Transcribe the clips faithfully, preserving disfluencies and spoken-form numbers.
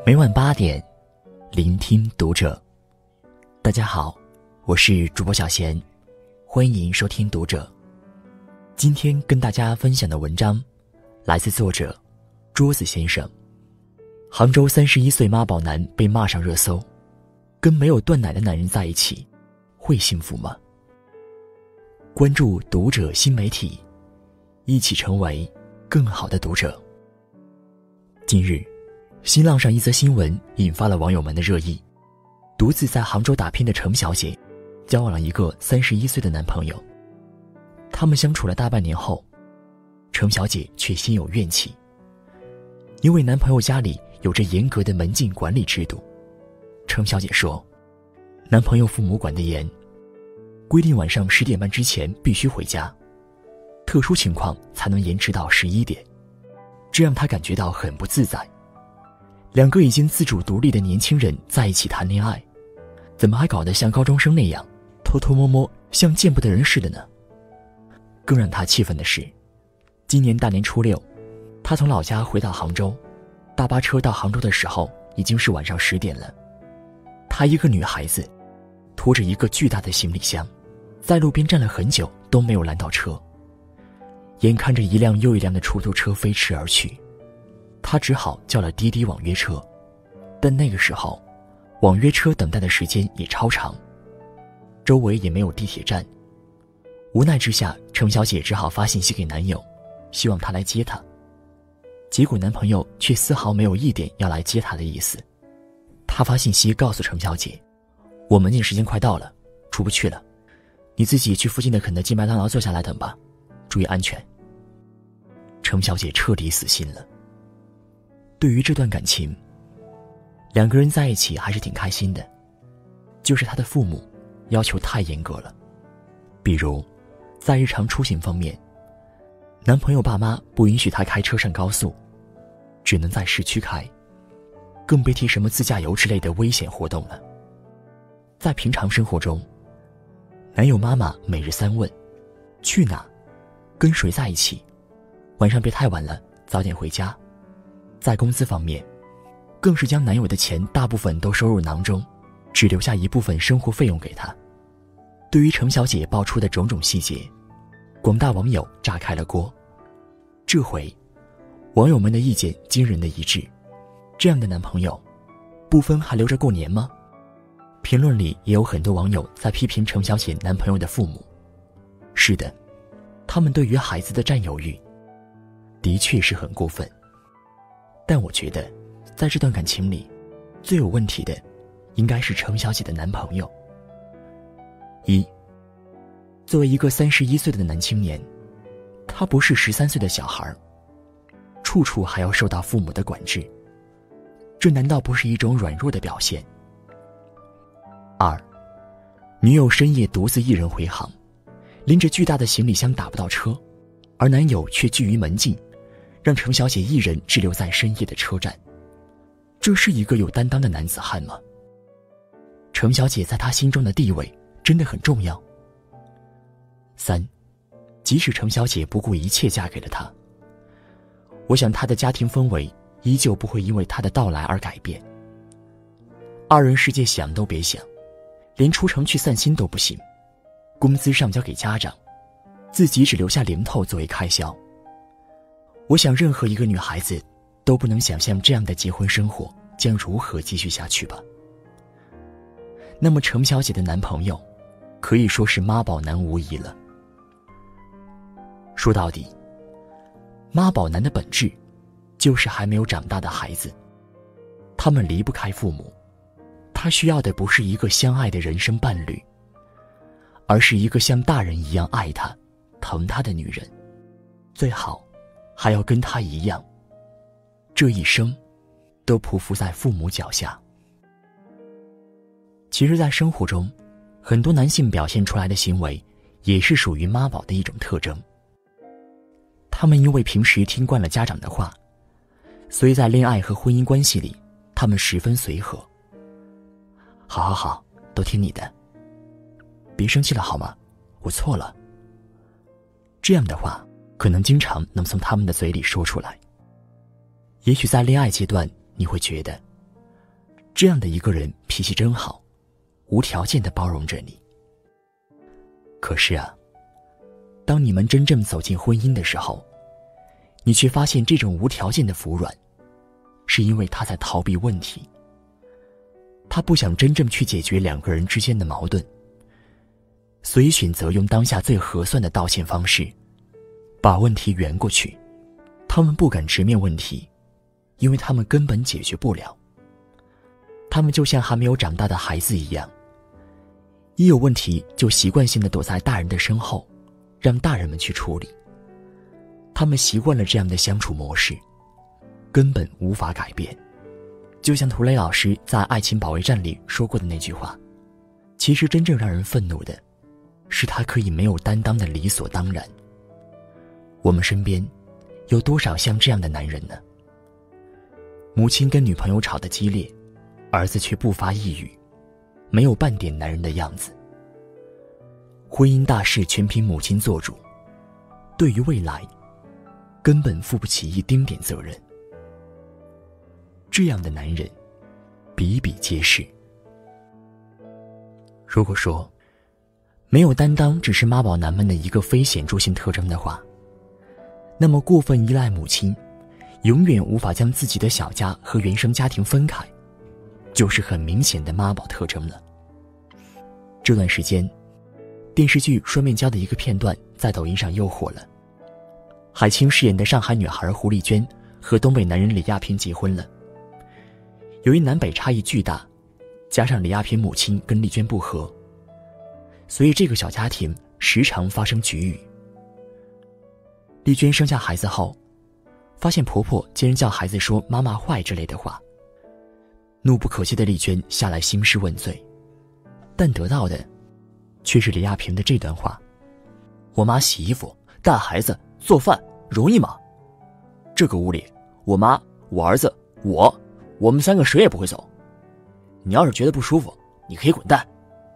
每晚八点，聆听读者。大家好，我是主播小贤，欢迎收听读者。今天跟大家分享的文章来自作者桌子先生。杭州三十一岁妈宝男被骂上热搜，跟没有断奶的男人在一起会幸福吗？关注读者新媒体，一起成为更好的读者。近日，新浪上一则新闻引发了网友们的热议。独自在杭州打拼的程小姐交往了一个三十一岁的男朋友，他们相处了大半年后，程小姐却心有怨气。因为男朋友家里有着严格的门禁管理制度，程小姐说，男朋友父母管得严，规定晚上十点半之前必须回家，特殊情况才能延迟到十一点，这让她感觉到很不自在。两个已经自主独立的年轻人在一起谈恋爱，怎么还搞得像高中生那样偷偷摸摸，像见不得人似的呢？更让她气愤的是，今年大年初六，她从老家回到杭州，大巴车到杭州的时候已经是晚上十点了。她一个女孩子拖着一个巨大的行李箱，在路边站了很久都没有拦到车，眼看着一辆又一辆的出租车飞驰而去，他只好叫了滴滴网约车，但那个时候网约车等待的时间也超长，周围也没有地铁站。无奈之下，程小姐只好发信息给男友，希望他来接她。结果男朋友却丝毫没有一点要来接她的意思。他发信息告诉程小姐，我门禁时间快到了，出不去了，你自己去附近的肯德基麦当劳坐下来等吧，注意安全。程小姐彻底死心了。对于这段感情，两个人在一起还是挺开心的，就是他的父母要求太严格了。比如在日常出行方面，男朋友爸妈不允许他开车上高速，只能在市区开，更别提什么自驾游之类的危险活动了。在平常生活中，男友妈妈每日三问，去哪，跟谁在一起，晚上别太晚了，早点回家。在工资方面，更是将男友的钱大部分都收入囊中，只留下一部分生活费用给他。对于程小姐爆出的种种细节，广大网友炸开了锅。这回网友们的意见惊人的一致，这样的男朋友不分还留着过年吗？评论里也有很多网友在批评程小姐男朋友的父母。是的，他们对于孩子的占有欲的确是很过分。但我觉得在这段感情里，最有问题的应该是程小姐的男朋友。一，作为一个三十一岁的男青年，他不是十三岁的小孩，处处还要受到父母的管制，这难道不是一种软弱的表现？二，女友深夜独自一人回航，拎着巨大的行李箱打不到车，而男友却拒于门禁，让程小姐一人滞留在深夜的车站，这是一个有担当的男子汉吗？程小姐在他心中的地位真的很重要。三，即使程小姐不顾一切嫁给了他，我想他的家庭氛围依旧不会因为他的到来而改变。二人世界想都别想，连出城去散心都不行，工资上交给家长，自己只留下零头作为开销。我想任何一个女孩子都不能想象这样的结婚生活将如何继续下去吧。那么程小姐的男朋友可以说是妈宝男无疑了。说到底，妈宝男的本质就是还没有长大的孩子，他们离不开父母，他需要的不是一个相爱的人生伴侣，而是一个像大人一样爱他疼他的女人，最好还要跟他一样，这一生都匍匐在父母脚下。其实在生活中，很多男性表现出来的行为也是属于妈宝的一种特征。他们因为平时听惯了家长的话，所以在恋爱和婚姻关系里，他们十分随和。好好好，都听你的，别生气了好吗？我错了。这样的话可能经常能从他们的嘴里说出来。也许在恋爱阶段，你会觉得这样的一个人脾气真好，无条件地包容着你。可是啊，当你们真正走进婚姻的时候，你却发现这种无条件的服软，是因为他在逃避问题。他不想真正去解决两个人之间的矛盾，所以选择用当下最合算的道歉方式，把问题圆过去。他们不敢直面问题，因为他们根本解决不了。他们就像还没有长大的孩子一样，一有问题就习惯性地躲在大人的身后，让大人们去处理。他们习惯了这样的相处模式，根本无法改变。就像涂磊老师在《爱情保卫战》里说过的那句话，其实真正让人愤怒的是他可以没有担当的理所当然。我们身边有多少像这样的男人呢？母亲跟女朋友吵得激烈，儿子却不发一语，没有半点男人的样子。婚姻大事全凭母亲做主，对于未来根本负不起一丁点责任。这样的男人比比皆是。如果说没有担当只是妈宝男们的一个非显著性特征的话，那么过分依赖母亲，永远无法将自己的小家和原生家庭分开，就是很明显的妈宝特征了。这段时间，电视剧《双面胶》的一个片段在抖音上又火了。海清饰演的上海女孩胡丽娟和东北男人李亚平结婚了。由于南北差异巨大，加上李亚平母亲跟丽娟不和，所以这个小家庭时常发生局龉。丽娟生下孩子后，发现婆婆竟然叫孩子说妈妈坏之类的话，怒不可遏的丽娟下来兴师问罪，但得到的却是李亚平的这段话：我妈洗衣服、带孩子、做饭容易吗？这个屋里我妈、我儿子、我我们三个谁也不会走，你要是觉得不舒服，你可以滚蛋。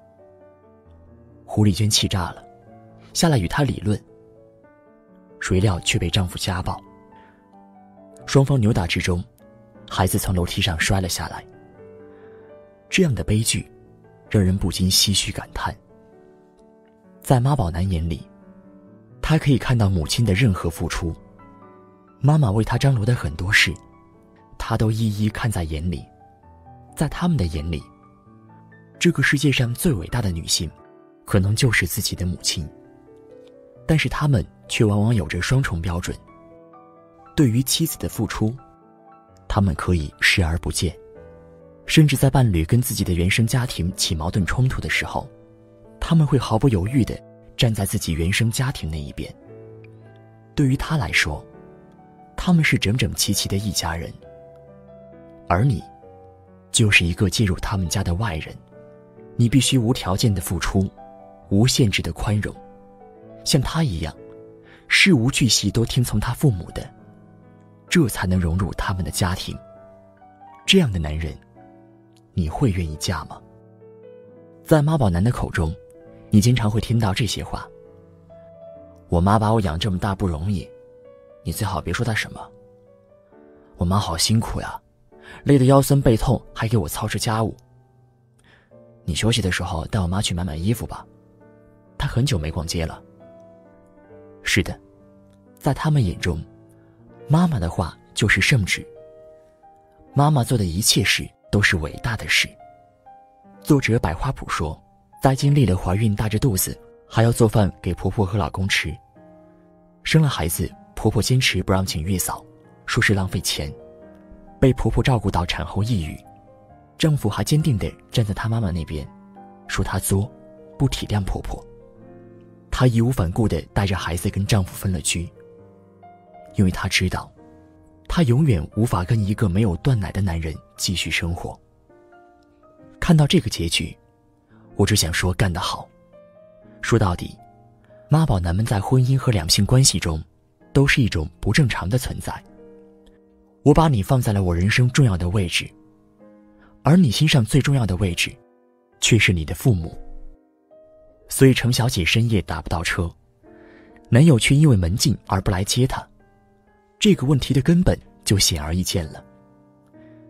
胡丽娟气炸了，下来与她理论，谁料却被丈夫家暴。双方扭打之中，孩子从楼梯上摔了下来。这样的悲剧让人不禁唏嘘感叹。在妈宝男眼里，他可以看到母亲的任何付出，妈妈为他张罗的很多事，他都一一看在眼里。在他们的眼里，这个世界上最伟大的女性可能就是自己的母亲，但是他们却往往有着双重标准。对于妻子的付出，他们可以视而不见，甚至在伴侣跟自己的原生家庭起矛盾冲突的时候，他们会毫不犹豫地站在自己原生家庭那一边。对于他来说，他们是整整齐齐的一家人，而你就是一个介入他们家的外人。你必须无条件的付出，无限制的宽容，像他一样事无巨细都听从他父母的，这才能融入他们的家庭。这样的男人，你会愿意嫁吗？在妈宝男的口中，你经常会听到这些话：我妈把我养这么大不容易，你最好别说她什么。我妈好辛苦呀，累得腰酸背痛，还给我操持家务。你休息的时候带我妈去买买衣服吧，她很久没逛街了。是的，在他们眼中，妈妈的话就是圣旨，妈妈做的一切事都是伟大的事。作者百花谱说，在经历了怀孕大着肚子，还要做饭给婆婆和老公吃，生了孩子，婆婆坚持不让请月嫂，说是浪费钱，被婆婆照顾到产后抑郁，丈夫还坚定地站在她妈妈那边，说她作，不体谅婆婆。她义无反顾地带着孩子跟丈夫分了居，因为她知道，她永远无法跟一个没有断奶的男人继续生活。看到这个结局，我只想说干得好。说到底，妈宝男们在婚姻和两性关系中都是一种不正常的存在。我把你放在了我人生重要的位置，而你心上最重要的位置却是你的父母。所以程小姐深夜打不到车，男友却因为门禁而不来接她，这个问题的根本就显而易见了。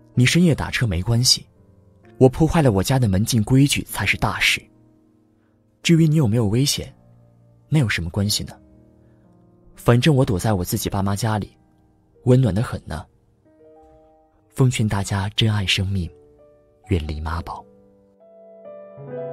你深夜打车没关系，我破坏了我家的门禁规矩才是大事。至于你有没有危险，那有什么关系呢？反正我躲在我自己爸妈家里，温暖得很呢。奉劝大家珍爱生命，远离妈宝。